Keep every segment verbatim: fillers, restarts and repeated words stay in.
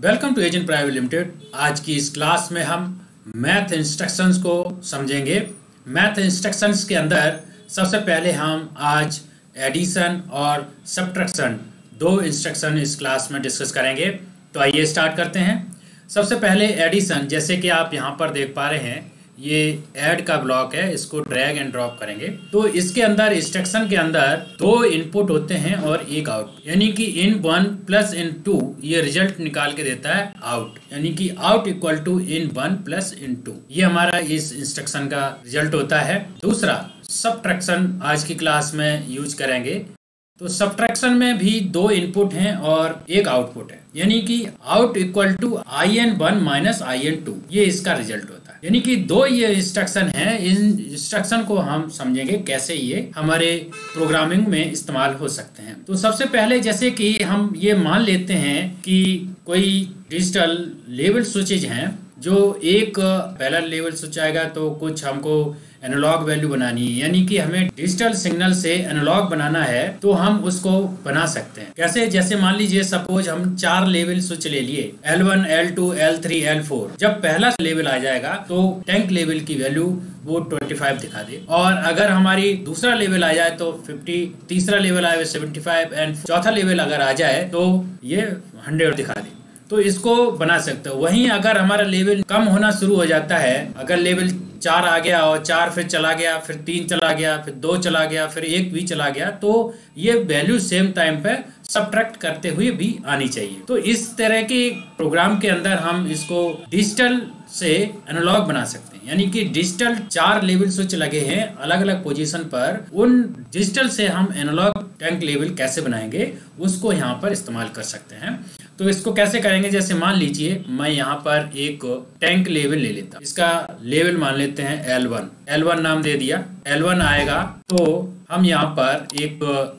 Welcome to agent private limited. आज की इस क्लास में हम मैथ इंस्ट्रक्शंस को समझेंगे। मैथ इंस्ट्रक्शंस के अंदर सबसे पहले हम आज एडिशन और सब्ट्रैक्शन दो इंस्ट्रक्शन इस क्लास में डिस्कस करेंगे। तो आइए स्टार्ट करते हैं। सबसे पहले एडिशन, जैसे कि आप यहाँ पर देख पा रहे हैं, ये ऐड का ब्लॉक है, इसको ड्रैग एंड ड्रॉप करेंगे तो इसके अंदर इंस्ट्रक्शन के अंदर दो इनपुट होते हैं और एक आउट, यानी कि in one plus in two ये रिजल्ट निकाल के देता है आउट, यानी कि out equal to in one plus in two. ये हमारा इस इंस्ट्रक्शन का रिजल्ट होता है। दूसरा सब्ट्रैक्शन आज की क्लास में यूज करेंगे। तो सब्ट्रैक्शन में भी दो इनपुट हैं और एक आउटपुट है, यानी कि out equal to I N one minus I N two, ये इसका रिजल्ट होता है। यानी कि दो ये इंस्ट्रक्शन है। इन इंस्ट्रक्शन को हम समझेंगे कैसे ये हमारे प्रोग्रामिंग में इस्तेमाल हो सकते हैं। तो सबसे पहले जैसे कि हम ये मान लेते हैं कि कोई डिजिटल लेवल स्विचेज हैं, जो एक पहला लेवल स्विच आएगा तो कुछ हमको एनालॉग वैल्यू बनानी है, यानी कि हमें डिजिटल सिग्नल से एनालॉग बनाना है तो हम उसको बना सकते हैं। कैसे? जैसे मान लीजिए सपोज हम चार लेवल स्विच ले लिए, L one, L two, L three, L four. जब पहला लेवल आ जाएगा तो टैंक लेवल की वैल्यू वो पच्चीस दिखा दे, और अगर हमारी दूसरा लेवल आ जाए तो पचास, तीसरा लेवल आए पचहत्तर एंड चौथा लेवल अगर आ जाए तो ये सौ दिखा दे। तो इसको बना सकते हो। वहीं अगर हमारा लेवल कम होना शुरू हो जाता है, अगर लेवल चार आ गया और चार फिर चला गया, फिर तीन चला गया, फिर दो चला गया, फिर एक भी चला गया, तो ये वैल्यू सेम टाइम पे सब्ट्रैक्ट करते हुए भी आनी चाहिए। तो इस तरह के प्रोग्राम के अंदर हम इसको डिजिटल से एनालॉग बना सकते हैं, यानी कि डिजिटल चार लेवल स्विच लगे हैं अलग अलग पोजीशन पर, उन डिजिटल से हम एनालॉग टैंक लेवल कैसे बनाएंगे उसको यहाँ पर इस्तेमाल कर सकते हैं। तो इसको कैसे करेंगे? जैसे मान लीजिए मैं यहाँ पर एक टैंक लेवल ले लेता हूँ, इसका लेवल मान लेते हैं एल वन। एल वन नाम दे दिया। एल वन आएगा तो हम यहाँ पर एक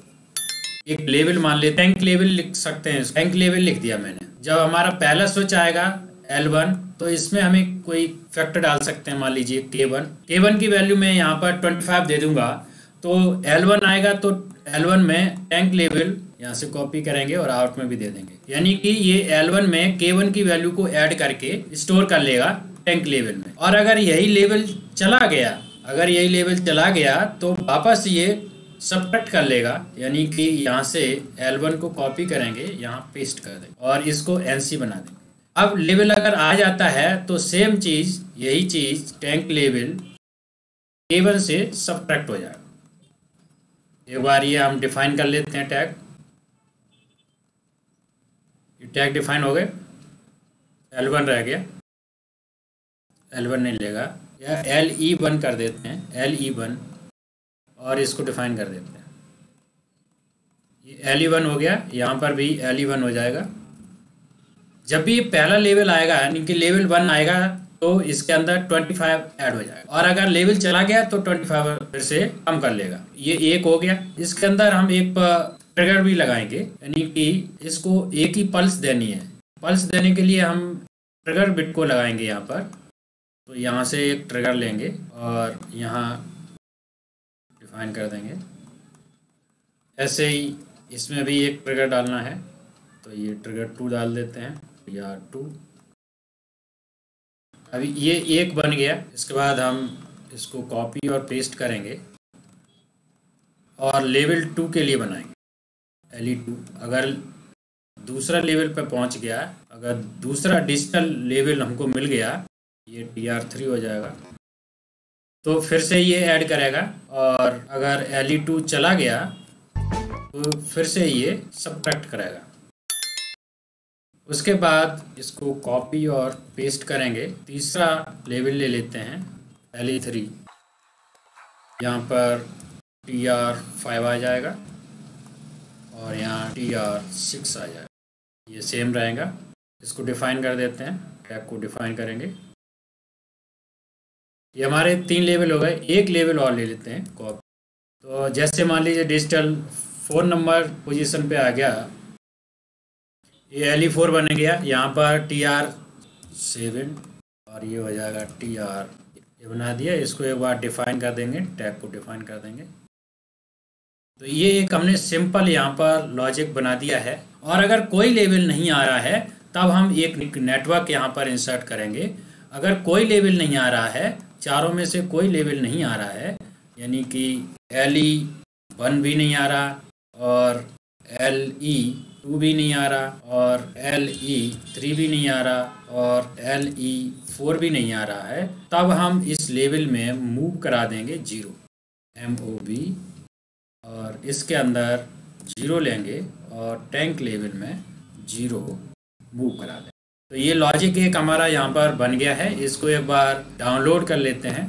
एक लेवल मान लेते, टैंक लेवल लिख सकते हैं। टैंक लेवल लिख दिया मैंने। जब हमारा पहला स्विच आएगा एल वन तो इसमें हमें कोई फैक्टर डाल सकते हैं, मान लीजिए के वन। के वन की वैल्यू मैं यहाँ पर पच्चीस दे दूंगा तो एल वन आएगा तो एल वन में टैंक लेवल यहाँ से कॉपी करेंगे और आउट में भी दे देंगे, यानी कि ये एल वन में के वन की वैल्यू को ऐड करके स्टोर कर लेगा टैंक लेवल में। और अगर यही लेवल चला गया अगर यही लेवल चला गया तो वापस ये सब्ट्रैक्ट कर लेगा, यानी कि यहाँ से एल वन को कॉपी करेंगे, यहाँ पेस्ट कर देंगे और इसको एनसी बना देंगे। अब लेवल अगर आ जाता है तो सेम चीज, यही चीज टैंक लेवल के वन से सब्ट्रैक्ट हो जाएगा। एक बार ये हम डिफाइन कर लेते हैं टैग। टैग डिफाइन हो गए, एल वन रह गया, एल वन नहीं लेगा, या एल ई वन कर देते हैं, एल ई वन, और इसको डिफाइन कर देते हैं। ये एल ई वन हो गया, यहाँ पर भी एल ई वन हो जाएगा। जब भी पहला लेवल आएगा, यानी कि लेवल वन आएगा, तो इसके अंदर पच्चीस ऐड हो जाएगा, और अगर लेवल चला गया तो पच्चीस फिर से कम कर लेगा। ये एक हो गया। इसके अंदर हम एक ट्रिगर भी लगाएंगे, यानी कि इसको एक ही पल्स देनी है। पल्स देने के लिए हम ट्रिगर बिट को लगाएंगे यहाँ पर। तो यहाँ से एक ट्रिगर लेंगे और यहाँ डिफाइन कर देंगे। ऐसे ही इसमें भी एक ट्रिगर डालना है, तो ये ट्रिगर टू डाल देते हैं, या टू। अभी ये एक बन गया। इसके बाद हम इसको कॉपी और पेस्ट करेंगे और लेवल टू के लिए बनाएंगे एल ई टू। अगर दूसरा लेवल पे पहुंच गया, अगर दूसरा डिजिटल लेवल हमको मिल गया, ये टी आर थ्री हो जाएगा, तो फिर से ये ऐड करेगा, और अगर एल ई टू चला गया तो फिर से ये सब्ट्रैक्ट करेगा। उसके बाद इसको कॉपी और पेस्ट करेंगे। तीसरा लेवल ले लेते हैं एल ई थ्री, यहाँ पर टी आर फाइव आ जाएगा और यहाँ टी आर सिक्स आ जाएगा। ये सेम रहेगा। इसको डिफाइन कर देते हैं, टैग को डिफाइन करेंगे। ये हमारे तीन लेवल हो गए। एक लेवल और ले लेते हैं कॉपी। तो जैसे मान लीजिए डिजिटल फोर नंबर पोजीशन पे आ गया, ये एल ई फोर बन गया, यहाँ पर टी आर सेवन और ये हो जाएगा टी आर, ये बना दिया। इसको एक बार डिफाइन कर देंगे, टैग को डिफाइन कर देंगे। तो ये एक हमने सिंपल यहाँ पर लॉजिक बना दिया है। और अगर कोई लेवल नहीं आ रहा है तब हम एक नेटवर्क यहाँ पर इंसर्ट करेंगे। अगर कोई लेवल नहीं आ रहा है, चारों में से कोई लेवल नहीं आ रहा है, यानी कि एल ई वन भी नहीं आ रहा और एल ई टू भी नहीं आ रहा और एल ई थ्री भी नहीं आ रहा और एल ई फोर भी नहीं आ रहा है, तब हम इस लेवल में मूव करा देंगे जीरो, एम ओ बी, और इसके अंदर जीरो लेंगे और टैंक लेवल में जीरो मूव करा दें। तो ये लॉजिक एक हमारा यहाँ पर बन गया है। इसको एक बार डाउनलोड कर लेते हैं,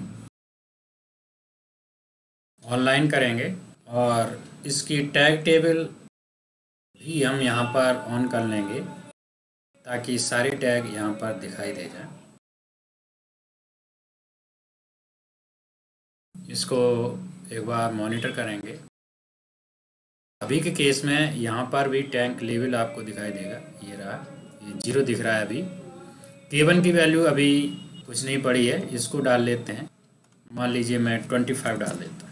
ऑनलाइन करेंगे और इसकी टैग टेबल भी हम यहाँ पर ऑन कर लेंगे ताकि सारे टैग यहाँ पर दिखाई दे जाए। इसको एक बार मॉनिटर करेंगे। अभी के केस में यहाँ पर भी टैंक लेवल आपको दिखाई देगा, ये रहा, ये जीरो दिख रहा है। अभी के वन की वैल्यू अभी कुछ नहीं पड़ी है, इसको डाल लेते हैं। मान लीजिए मैं ट्वेंटी फाइव डाल देता हूँ।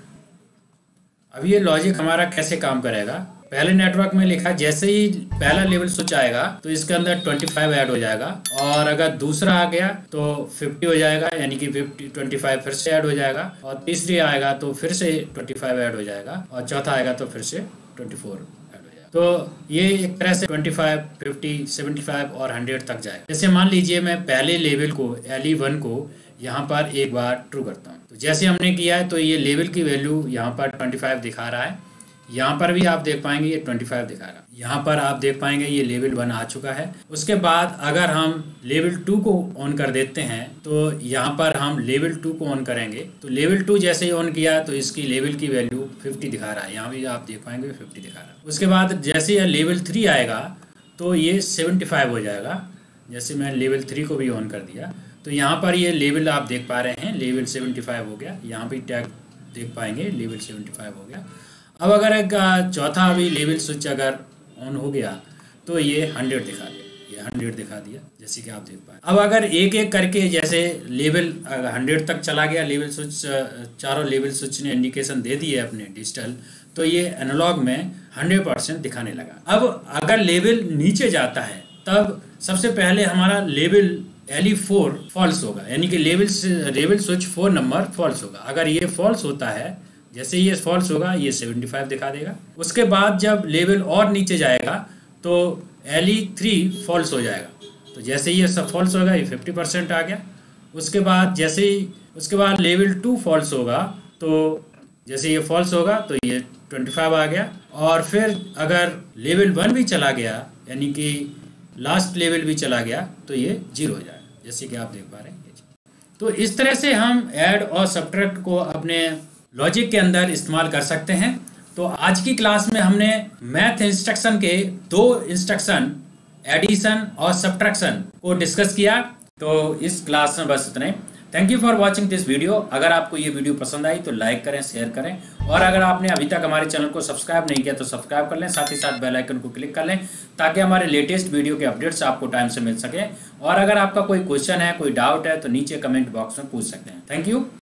अब ये लॉजिक हमारा कैसे काम करेगा, पहले नेटवर्क में लिखा जैसे ही पहला लेवल स्विच आएगा तो इसके अंदर पच्चीस ऐड हो जाएगा, और अगर दूसरा आ गया तो पचास हो जाएगा, यानी कि पचास पच्चीस फिर से ऐड हो जाएगा, और तीसरी आएगा तो फिर से पच्चीस ऐड हो जाएगा, और चौथा आएगा तो फिर से चौबीस ऐड हो जाएगा। तो ये एक तरह से पच्चीस, पचास, पचहत्तर और सौ तक जाएगा। जैसे मान लीजिए मैं पहले लेवल को एल ई वन को यहाँ पर एक बार ट्रू करता हूँ, तो जैसे हमने किया है तो ये लेवल की वैल्यू यहाँ पर पच्चीस दिखा रहा है। यहाँ पर भी आप देख पाएंगे ये पच्चीस दिखा रहा है। यहाँ पर आप देख पाएंगे ये लेवल वन आ चुका है। उसके बाद अगर हम लेवल टू को ऑन कर देते हैं तो यहाँ पर हम लेवल टू को ऑन करेंगे, तो लेवल टू जैसे ही ऑन किया तो इसकी लेवल की वैल्यू पचास दिखा रहा है। यहाँ भी आप देख पाएंगे पचास दिखा रहा है। उसके बाद जैसे ये लेवल थ्री आएगा तो ये पचहत्तर हो जाएगा। जैसे मैं लेवल थ्री को भी ऑन कर दिया तो यहाँ पर ये लेवल आप देख पा रहे हैं, लेवल पचहत्तर हो गया। यहाँ भी टैग देख पाएंगे लेवल पचहत्तर हो गया। अब अगर एक चौथा भी लेवल स्विच अगर ऑन हो गया तो ये सौ दिखा दिया, ये सौ दिखा दिया, जैसे कि आप देख पाए। अब अगर एक एक करके जैसे लेवल सौ तक चला गया, लेवल स्विच चारों लेवल स्विच ने इंडिकेशन दे दी है अपने डिजिटल, तो ये एनालॉग में सौ परसेंट दिखाने लगा। अब अगर लेवल नीचे जाता है तब सबसे पहले हमारा level L E four false होगा, यानी कि लेवल लेवल स्विच फोर नंबर फॉल्स होगा। अगर ये फॉल्स होता है, जैसे ये फॉल्स होगा ये पचहत्तर दिखा देगा। उसके बाद जब लेवल और नीचे जाएगा तो एल ई थ्री फॉल्स हो जाएगा, तो जैसे ये सब फॉल्स होगा ये पचास परसेंट आ गया। उसके बाद जैसे ही उसके बाद लेवल टू फॉल्स होगा, तो जैसे ये फॉल्स होगा तो ये पच्चीस आ गया। और फिर अगर लेवल वन भी चला गया, यानी कि लास्ट लेवल भी चला गया, तो ये जीरो हो जाएगा, जैसे कि आप देख पा रहे हैं। तो इस तरह से हम ऐड और सब्ट्रैक्ट को अपने लॉजिक के अंदर इस्तेमाल कर सकते हैं। तो आज की क्लास में हमने मैथ इंस्ट्रक्शन के दो इंस्ट्रक्शन एडिशन और सब्ट्रैक्शन को डिस्कस किया। तो इस क्लास में बस इतना ही। Thank you for watching this video. अगर आपको ये वीडियो पसंद आई तो लाइक करें, शेयर करें, और अगर आपने अभी तक हमारे चैनल को सब्सक्राइब नहीं किया तो सब्सक्राइब कर लें, साथ ही साथ बेल आइकन को क्लिक कर लें ताकि हमारे लेटेस्ट वीडियो के अपडेट्स आपको टाइम से मिल सके। और अगर आपका कोई क्वेश्चन है, कोई डाउट है तो नीचे कमेंट बॉक्स में पूछ सकते हैं। Thank you.